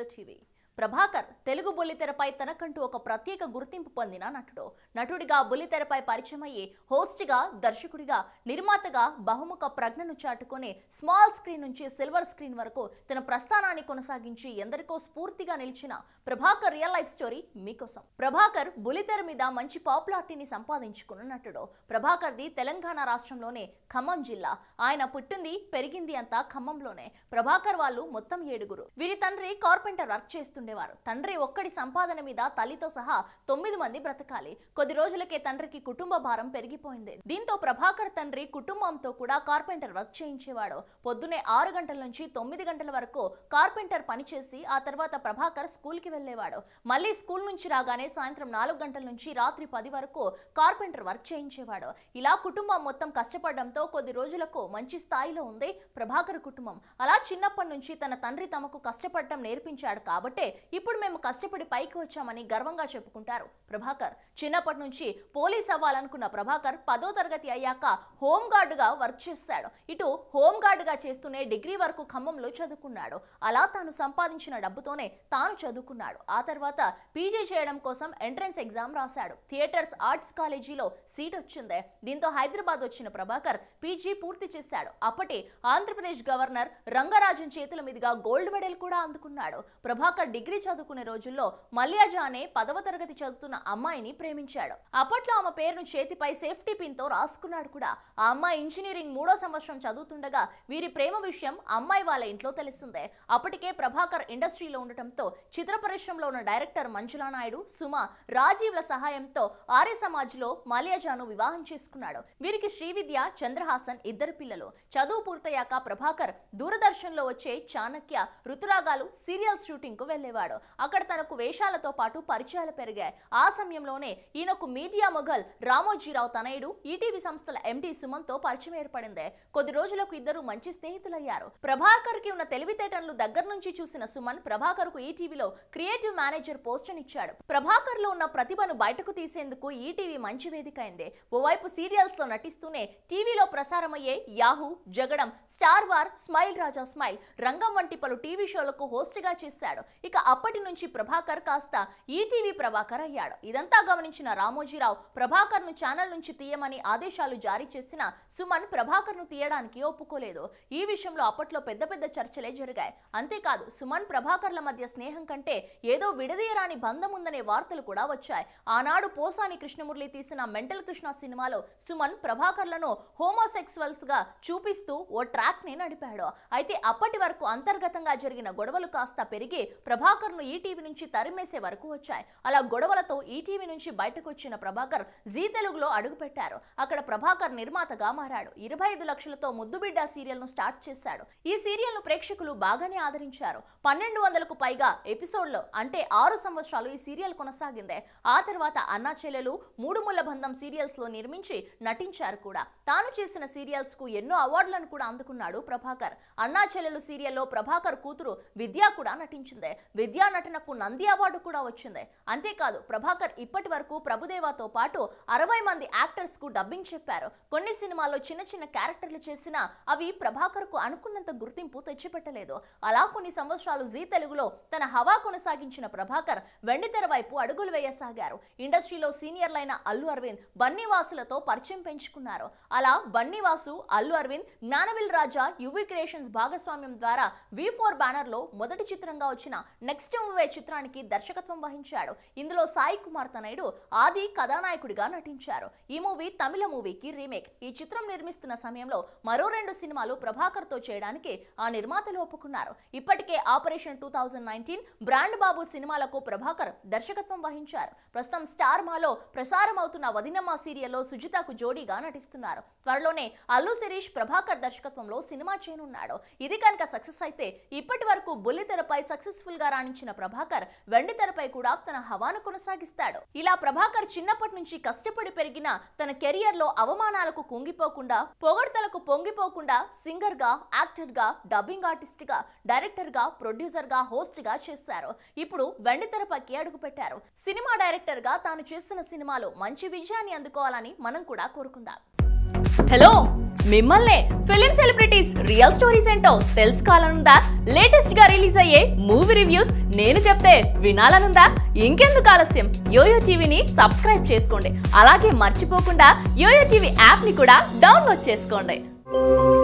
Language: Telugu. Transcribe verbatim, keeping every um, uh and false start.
YOYO T V. Prabhakar Telugu బుల్లితెరపై తనకంటూ ఒక ప్రత్యేక గుర్తింపు పొందిన నటుడు. నటుడిగా బుల్లితెరపై పరిచయం అయ్యి హోస్ట్గా, దర్శకుడిగా, నిర్మాతగా బహుముఖ ప్రజ్ఞను చాటుకొని స్మాల్ స్క్రీన్ నుంచి సిల్వర్ స్క్రీన్ వరకు తన ప్రస్థానాన్ని కొనసాగించి ఎందరికో స్ఫూర్తిగా నిలిచిన ప్రభాకర్ రియల్ లైఫ్ స్టోరీ మీకోసం. ప్రభాకర్ బుల్లితెర మీద మంచి పాపులారిటీని సంపాదించుకున్న నటుడు. ప్రభాకర్ది తెలంగాణ రాష్ట్రంలోనే ఖమ్మం జిల్లా. ఆయన పుట్టింది, పెరిగింది అంతా ఖమ్మంలోనే. ప్రభాకర్ వాళ్ళు మొత్తం ఏడుగురు. వీరి తండ్రి కార్పెంటర్ వర్క్ చేస్తుండే. తండ్రి ఒక్కడి సంపాదన మీద తల్లితో సహా తొమ్మిది మంది బ్రతకాలి. కొద్ది రోజులకే తండ్రికి కుటుంబ భారం పెరిగిపోయింది. దీంతో ప్రభాకర్ తండ్రి కుటుంబంతో కూడా కార్పెంటర్ వర్క్ చేయించేవాడు. పొద్దునే ఆరు గంటల నుంచి తొమ్మిది గంటల వరకు కార్పెంటర్ పనిచేసి ఆ తర్వాత ప్రభాకర్ స్కూల్ కి వెళ్లేవాడు. మళ్ళీ స్కూల్ నుంచి రాగానే సాయంత్రం నాలుగు గంటల నుంచి రాత్రి పది వరకు కార్పెంటర్ వర్క్ చేయించేవాడు. ఇలా కుటుంబం మొత్తం కష్టపడడంతో కొద్ది రోజులకు మంచి స్థాయిలో ఉంది ప్రభాకర్ కుటుంబం. అలా చిన్నప్పటి నుంచి తన తండ్రి తమకు కష్టపడటం నేర్పించాడు కాబట్టే ఇప్పుడు మేము కష్టపడి పైకి వచ్చామని గర్వంగా చెప్పుకుంటారు ప్రభాకర్. చిన్నప్పటి నుంచి పోలీస్ అవ్వాలనుకున్న ప్రభాకర్ పదో తరగతి అయ్యాక హోమ్ గార్డుగా వర్క్ చేశాడు. ఇటు హోమ్ గార్డుగా చేస్తూనే డిగ్రీ వరకు ఖమ్మంలో చదువుకున్నాడు. అలా తాను సంపాదించిన డబ్బుతోనే తాను చదువుకున్నాడు. ఆ తర్వాత పీజీ చేయడం కోసం ఎంట్రన్స్ ఎగ్జామ్ రాశాడు. థియేటర్స్ ఆర్ట్స్ కాలేజీలో సీట్ వచ్చింది. దీంతో హైదరాబాద్ వచ్చిన ప్రభాకర్ పీజీ పూర్తి చేశాడు. అప్పటి ఆంధ్రప్రదేశ్ గవర్నర్ రంగరాజన్ చేతుల మీదుగా గోల్డ్ మెడల్ కూడా అందుకున్నాడు. ప్రభాకర్ డిగ్రీ చదువుకునే రోజుల్లో మల్యాజ అనే పదవ తరగతి చదువుతున్న అమ్మాయిని ప్రేమించాడు. అప్పట్లో ఆమె పేరును చేతిపై సేఫ్టీ పిన్ తో రాసుకున్నాడు కూడా. ఆ అమ్మాయి ఇంజనీరింగ్ మూడో సంవత్సరం చదువుతుండగా వీరి ప్రేమ విషయం అమ్మాయి వాళ్ళ ఇంట్లో తెలిసిందే. అప్పటికే ప్రభాకర్ ఇండస్ట్రీలో ఉండటంతో చిత్ర పరిశ్రమలో ఉన్న డైరెక్టర్ మంజులా నాయుడు, సుమ, రాజీవ్ల సహాయంతో ఆర్య సమాజ్ లో మల్యాజాను వివాహం చేసుకున్నాడు. వీరికి శ్రీవిద్య, చంద్రహాసన్ ఇద్దరు పిల్లలు. చదువు పూర్తయ్యాక ప్రభాకర్ దూరదర్శన్ లో వచ్చే చాణక్య, ఋతురాగాలు సీరియల్ షూటింగ్ కు వెళ్లేవాడు. అక్కడ తనకు వేషాలతో పాటు పరిచయాలు పెరిగాయి. ఆ సమయంలోనే ఈయనకు మీడియా మొఘల్ రామోజీరావు తనయుడు ఈటీవీ సంస్థల ఎండి సుమన్ తో పరిచయం ఏర్పడింది. కొద్ది రోజులకు ఇద్దరు మంచి స్నేహితులయ్యారు. ప్రభాకర్ కి ఉన్న తెలివితేటలను దగ్గర నుంచి చూసిన సుమన్ ప్రభాకర్ కు ఈటీవీలో క్రియేటివ్ మేనేజర్ పోస్ట్ ఇచ్చాడు. ప్రభాకర్ లో ఉన్న ప్రతిభను బయటకు తీసేందుకు ఈటీవీ మంచి వేదిక అయింది. ఓవైపు సీరియల్స్ లో నటిస్తూనే టీవీలో ప్రసారమయ్యే Yahoo, Jagadam, star war, smile Raja smile, Rangam వంటి పలు టీవీ షోలకు హోస్ట్ గా చేశాడు. ఇక అప్పటి నుంచి ప్రభాకర్ కాస్త ఈటీవీ ప్రభాకర్ అయ్యాడు. ఇదంతా గమనించిన రామోజీరావు ప్రభాకర్ ను ఛానల్ నుంచి తీయమని ఆదేశాలు జారీ చేసిన సుమన్ ప్రభాకర్ ను తీయడానికి ఒప్పుకోలేదు. ఈ విషయంలో అప్పట్లో పెద్ద పెద్ద చర్చలే జరిగాయి. అంతేకాదు సుమన్ ప్రభాకర్ల మధ్య స్నేహం కంటే ఏదో విడదీయరాని బంధం ఉందనే వార్తలు కూడా వచ్చాయి. ఆనాడు పోసాని కృష్ణమురళి తీసిన మెంటల్ కృష్ణ సినిమాలో సుమన్ ప్రభాకర్లను హోమోసెక్సువల్స్ గా చూపిస్తూ ఓ ట్రాక్ ని నడిపాడు. అయితే అప్పటి వరకు అంతర్గతంగా జరిగిన గొడవలు కాస్త పెరిగి ప్రభాకర్ ను ఈటీవీ నుంచి తరిమేసే వరకు వచ్చాయి. అలా గొడవలతో ఈటీవీ నుంచి బయటకు వచ్చిన ప్రభాకర్ జీ తెలుగులో అడుగుపెట్టారు. అక్కడ ప్రభాకర్ నిర్మాతగా మారాడు. ఇరవై ఐదు లక్షలతో ముద్దుబిడ్డ సీరియల్ ను స్టార్ట్ చేశాడు. ఈ సీరియల్ ను ప్రేక్షకులు బాగానే ఆదరించారు. పన్నెండు వందలకు పైగా ఎపిసోడ్లో అంటే ఆరు సంవత్సరాలు ఈ సీరియల్ కొనసాగింది. ఆ తర్వాత అన్నా చెల్లెలు, మూడు ముళ్ళ బంధం సీరియల్స్ లో నిర్మించి నటించారు కూడా. తాను చేసిన సీరియల్స్ కు ఎన్నో అవార్డులను కూడా అందుకున్నాడు ప్రభాకర్. అన్నా చెల్లెలు సీరియల్లో ప్రభాకర్ కూతురు విద్య కూడా నటించింది. విద్యా నటనకు నంది అవార్డు కూడా వచ్చింది. అంతేకాదు ప్రభాకర్ ఇప్పటి వరకు ప్రభుదేవాతో పాటు అరవై మంది యాక్టర్స్ కు డబ్బింగ్ చెప్పారు. కొన్ని సినిమాల్లో చిన్న చిన్న క్యారెక్టర్లు చేసినా అవి ప్రభాకర్ కు అనుకున్నంత గుర్తింపు తెచ్చిపెట్టలేదు. అలా కొన్ని సంవత్సరాలు జీ తెలుగులో తన హవా కొనసాగించిన ప్రభాకర్ వెండితెర వైపు అడుగులు వేయసాగారు. ఇండస్ట్రీలో సీనియర్లైన అల్లు అరవింద్, బన్నీవాసులతో పరిచయం పెంచుకున్నారు. అలా బన్నీవాసు, అల్లు అరవింద్, జ్ఞానవిల్ రాజా, యువి క్రియేషన్స్ భాగస్వామ్యం ద్వారా వి ఫోర్ బ్యానర్ లో మొదటి చిత్రంగా వచ్చిన నెక్స్ట్ మూవీ చిత్రానికి దర్శకత్వం వహించాడు. ఇందులో సాయి కుమార్ తనయుడు ఆది కథానాయకుడిగా నటించారు. ఈ మూవీ తమిళ మూవీకి రీమేక్. ఈ చిత్రం నిర్మిస్తున్న సమయంలో మరో రెండు సినిమాలు ప్రభాకర్ తో చేయడానికి ఆ నిర్మాతలు ఒప్పుకున్నారు. ఇప్పటికే operation two thousand nineteen, brand Babu సినిమాలకు ప్రభాకర్ దర్శకత్వం వహించారు. ప్రస్తుతం స్టార్ మాలో ప్రసారం అవుతున్న వదినమ్మ సీరియల్లో సుజితకు జోడీగా నటిస్తున్నారు. త్వరలోనే అల్లు శిరీష్ ప్రభాకర్ దర్శకత్వంలో సినిమా చేయనున్నాడు. ఇది కనుక సక్సెస్ అయితే ఇప్పటి వరకు బుల్లితెరపై సక్సెస్ఫుల్ గా రాణించిన ప్రభాకర్ వెండితెరపై కూడా తన హవాను కొనసాగిస్తాడు. ఇలా ప్రభాకర్ చిన్నప్పటి నుంచి కష్టపడి పెరిగిన తన కెరియర్ లో అవమానాలకు కుంగిపోకుండా, పొగడ్తలకు పొంగిపోకుండా సింగర్ గా, యాక్టర్ గా, డబ్బింగ్ ఆర్టిస్ట్ గా, డైరెక్టర్ గా, ప్రొడ్యూసర్ గా, హోస్ట్ గా చేశారు. ఇప్పుడు వెండితెరపైకి అడుగు పెట్టారు. సినిమా డైరెక్టర్ గా తాను చేసిన సినిమాలో మంచి విజయాన్ని అందుకోవాలని మనం కూడా కోరుకుందాం. హలో మిమ్మల్నే ఫిలిం సెలబ్రిటీస్ రియల్ స్టోరీస్ ఏంటో తెలుసుకోవాలనుందా? లేటెస్ట్ గా రిలీజ్ అయ్యే మూవీ రివ్యూస్ నేను చెప్తే వినాలనుందా? ఇంకెందుకు ఆలస్యం, యోయో టీవీని సబ్స్క్రైబ్ చేసుకోండి. అలాగే మర్చిపోకుండా యోయో టీవీ యాప్ ని కూడా డౌన్లోడ్ చేసుకోండి.